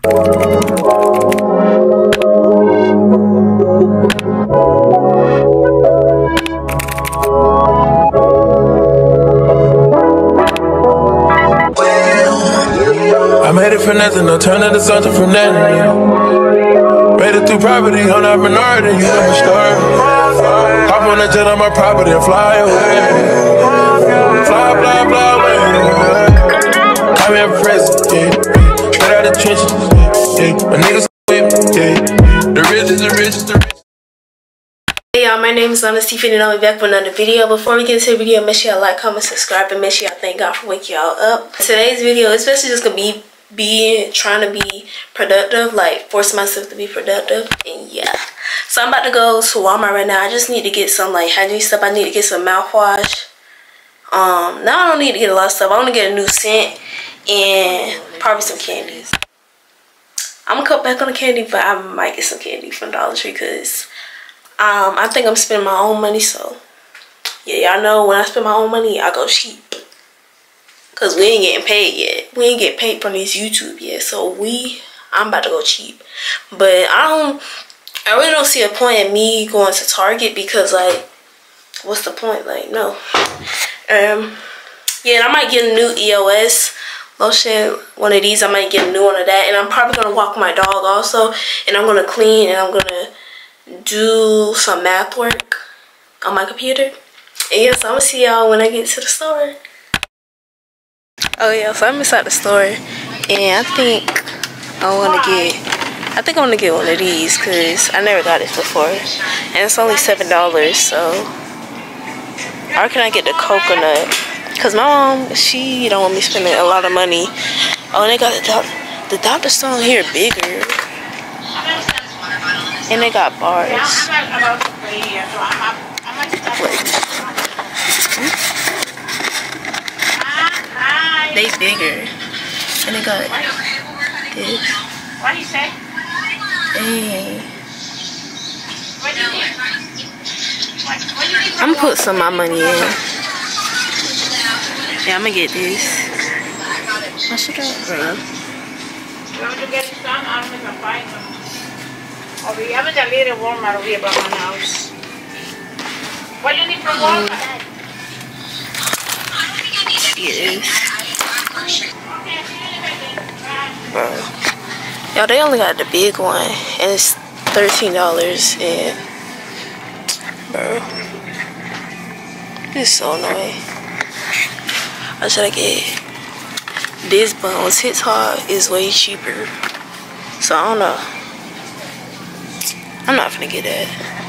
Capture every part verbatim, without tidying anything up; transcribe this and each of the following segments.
I made it for nothing, no turn into something from nothing, yeah. Made it through property, on that minority, you know my story. Hop on the jet on my property and fly away. Fly, fly, fly away. I'm in prison, yeah. Straight out the trenches, yeah. My niggas with me, yeah. The richest, the richest, the richest. Hey y'all, my name is Lana Stephen and I'll be back with another video. Before we get into the video, make sure y'all like, comment, subscribe, and make sure y'all thank God for waking y'all up. Today's video is basically just gonna be being trying to be productive, like forcing myself to be productive, and yeah. So I'm about to go to Walmart right now. I just need to get some like hygiene stuff. I need to get some mouthwash. Um, now I don't need to get a lot of stuff. I want to get a new scent and probably some candies. I'm gonna cut back on the candy, but I might get some candy from Dollar Tree because Um, I think I'm spending my own money, so yeah, y'all know when I spend my own money, I go cheap. Cause we ain't getting paid yet. We ain't getting paid from this YouTube yet, so we, I'm about to go cheap. But I don't, I really don't see a point in me going to Target because like, what's the point? Like, no. Um, yeah, and I might get a new E O S lotion, one of these. I might get a new one of that, and I'm probably gonna walk my dog also, and I'm gonna clean, and I'm gonna do some math work on my computer. And yeah, so I'm gonna see y'all when I get to the store. Oh yeah, so I'm inside the store and I think I want to get I think I want to get one of these because I never got this before and it's only seven dollars. So or can I get the coconut because my mom, she don't want me spending a lot of money. Oh, and they got the doc the Doctor Stone here bigger. And they got bars. They bigger. And they got this. What do you say? Dang. I'm gonna put some of my money in. Yeah, I'm gonna get this. I should have, bro. You want to get some? I don't know if I'm buying them. Oh, we haven't a little Walmart over here by my house. What do you need from Walmart? Yes. Bro. Y'all, they only got the big one and it's thirteen dollars and bro. This is so annoying. Or should I get this Bones Hits Hard is way cheaper. So I don't know. I'm not gonna get that.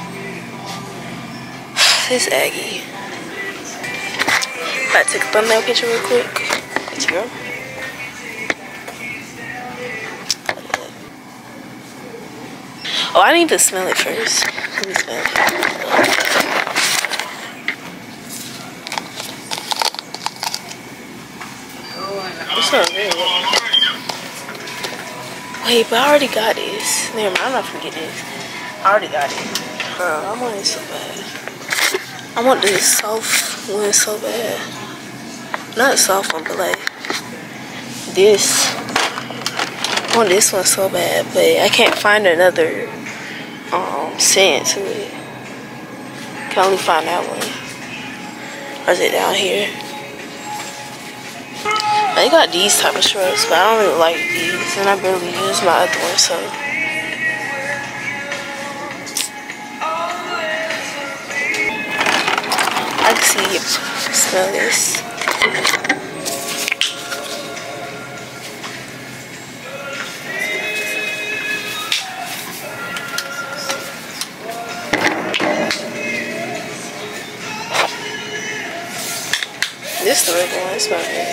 This Aggie. About to take a thumbnail picture real quick. Let's go. Oh, I need to smell it first. Let me smell it. It's so good. Wait, but I already got this. Never mind, I'm not gonna get this. I already got it. Bro, I want it so bad. I want this soft one so bad. Not a soft one, but like this. I want this one so bad, but I can't find another um, scent to it. Can only find that one. Or is it down here? They got these type of shrubs, but I don't really like these, and I barely use my other one, so. I can see you smell this. This is the regular one, it smells good.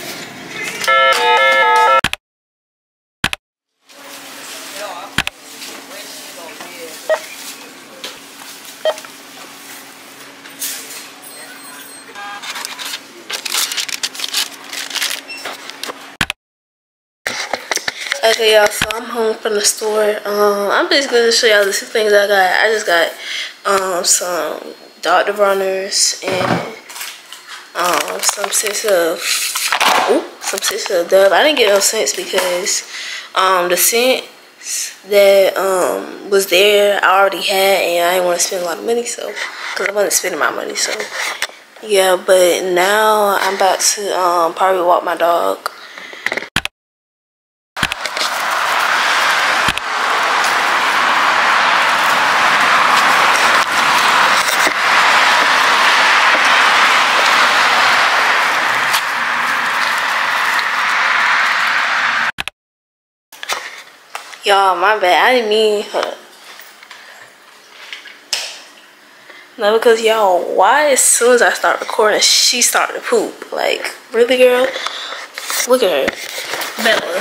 Okay, y'all, so I'm home from the store. Um, I'm basically going to show y'all the two things I got. I just got um, some Doctor Bronner's and um, some sensitive, ooh, some some scents of Dove. I didn't get no scents because um, the scent that um, was there I already had, and I didn't want to spend a lot of money, so because I wasn't spending my money, so yeah. But now I'm about to um, probably walk my dog. Y'all, my bad. I didn't mean her. No, because y'all, why as soon as I start recording, she started to poop? Like, really, girl? Look at her. Bella.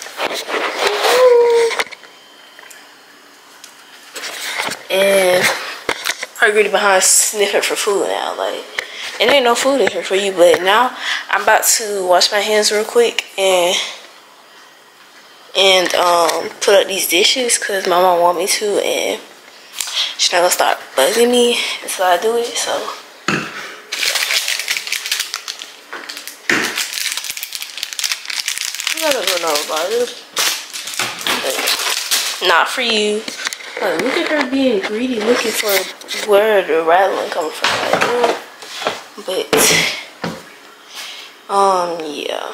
And her greedy behind sniffing for food now. Like, and there ain't no food in here for you. But now, I'm about to wash my hands real quick and... and um, put up these dishes because my mom want me to, and she's not gonna start bugging me until I do it. So I don't know about it, but not for you. Like, look at her being greedy, looking for where the rattling coming from. Like, but um, yeah.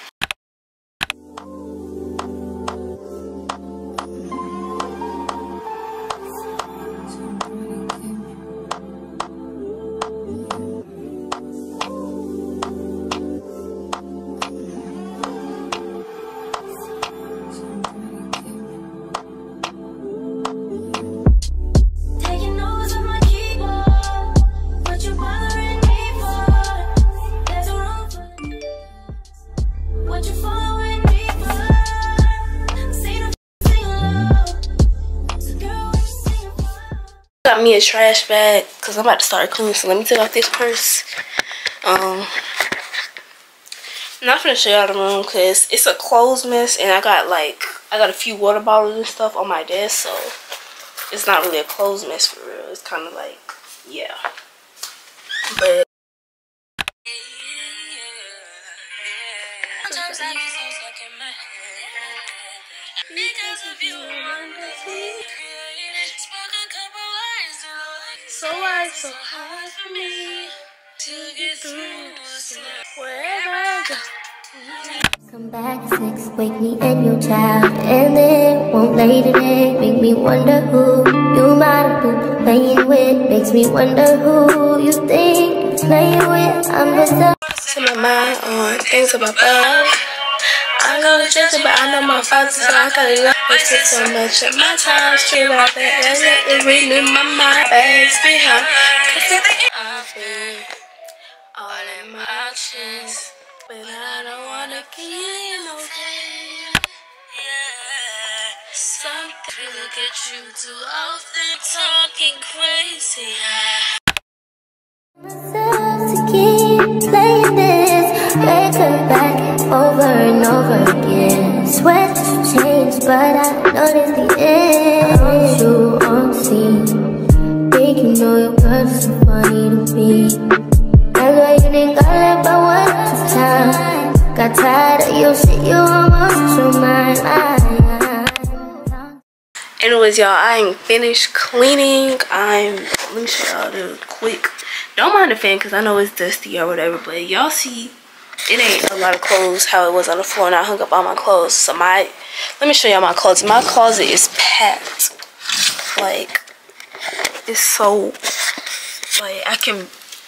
Got me a trash bag because I'm about to start cleaning, so let me take off this purse. um I'm not gonna show y'all the room because it's a clothes mess, and I got like I got a few water bottles and stuff on my desk, so it's not really a clothes mess for real. It's kind of like, yeah, but so why it's so hard for me to get through wherever I go. Come back at six, wake me and your child, and then won't lay today. Make me wonder who you might have been playing with. Makes me wonder who you think you're playing with. I'm just a to my mind on things about love. I know the judge, but I know my father, so I gotta love. Wasted so much of my time, straight about that. That's it, reading my mind, bags behind. I've been all in my options, but I don't wanna give you no pain. Yeah, something to look at you too often, talking crazy. myself to keep playing this record back over and over again. Swear that you changed, but I noticed the end. I want you on scene. Think you know your girl's so funny to me. That's why you didn't go left by one time. Got tired of your shit, you almost your mind. Anyways, y'all, I ain't finished cleaning. I'm, let me show y'all real quick. Don't mind the fan because I know it's dusty or whatever, but y'all see it ain't a lot of clothes how it was on the floor, and I hung up all my clothes. So my, let me show y'all my clothes. My closet is packed. Like, it's so, like, I can,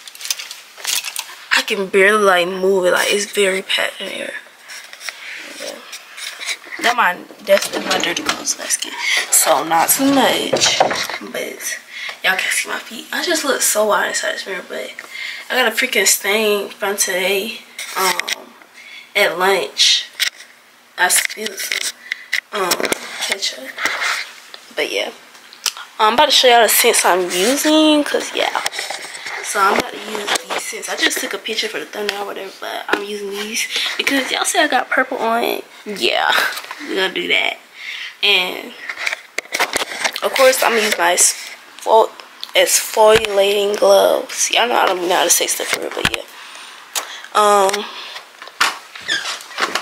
I can barely like move it. Like, it's very packed in here. Yeah. That my, that's my dirty clothes basket. So not too much, but y'all can see my feet. I just look so wild inside this mirror, but I got a freaking stain from today. Um, at lunch, I spilled some um ketchup. But yeah, I'm about to show y'all the scents I'm using, cause yeah. So I'm about to use these scents. I just took a picture for the thumbnail or whatever, but I'm using these because y'all see I got purple on it. Yeah, we're gonna do that. And of course, I'm gonna use my exfoliating gloves. Y'all know I don't know how to say stuff for real, but yeah. Um,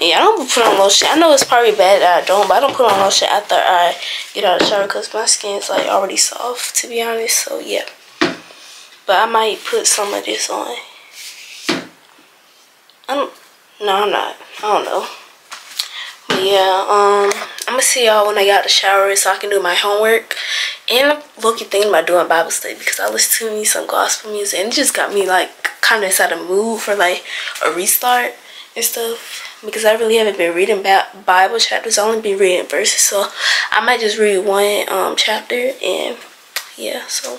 yeah, I don't put on lotion. I know it's probably bad that I don't, but I don't put on lotion after I get out of the shower because my skin's like already soft, to be honest. So yeah, but I might put some of this on. I don't. No, I'm not. I don't know. But yeah, um, I'm gonna see y'all when I get out the shower so I can do my homework. And I'm looking thinking about doing Bible study because I listen to me some gospel music and it just got me like kind of inside the mood for like a restart and stuff. Because I really haven't been reading Bible chapters. I've only been reading verses, so I might just read one um chapter and yeah. So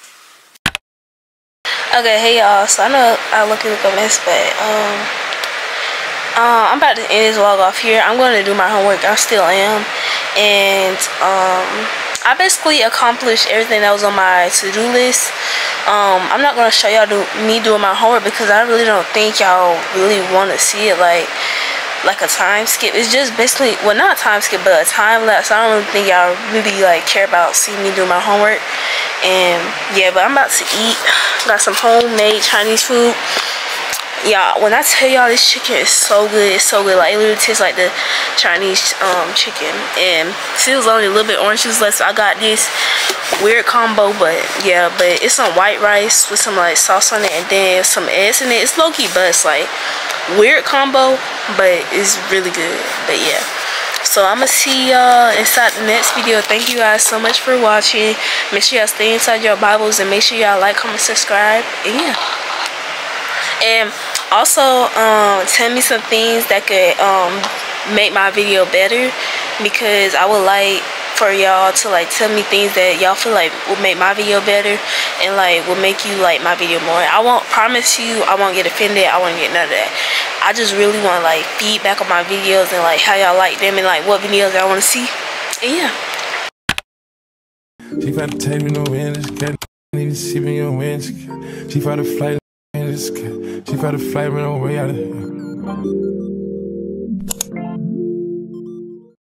okay, hey y'all. So I know I look like a mess, but um. Uh, I'm about to end this vlog off here. I'm going to do my homework. I still am. And um, I basically accomplished everything that was on my to-do list. Um, I'm not going to show y'all do, me doing my homework because I really don't think y'all really want to see it like like a time skip. It's just basically, well, not a time skip, but a time lapse. I don't really think y'all really like care about seeing me do my homework. And yeah, but I'm about to eat. Got some homemade Chinese food. Y'all, when I tell y'all this chicken is so good, it's so good. Like, it literally tastes like the Chinese um, chicken. And see, it was only a little bit orange juice left, so I got this weird combo. But yeah, but it's some white rice with some like sauce on it and then some eggs in it. It's low-key, but it's like weird combo, but it's really good. But yeah, so I'm gonna see y'all inside the next video. Thank you guys so much for watching. Make sure y'all stay inside your Bibles and make sure y'all like, comment, subscribe. And yeah. And also, um, tell me some things that could um, make my video better, because I would like for y'all to like tell me things that y'all feel like will make my video better and like will make you like my video more. I won't promise you I won't get offended. I won't get none of that. I just really want like feedback on my videos and like how y'all like them and like what videos I want to see. And yeah. She found the tape, no wind, can't even see me on wind. She found a flight. She found a flight, ran away out of here.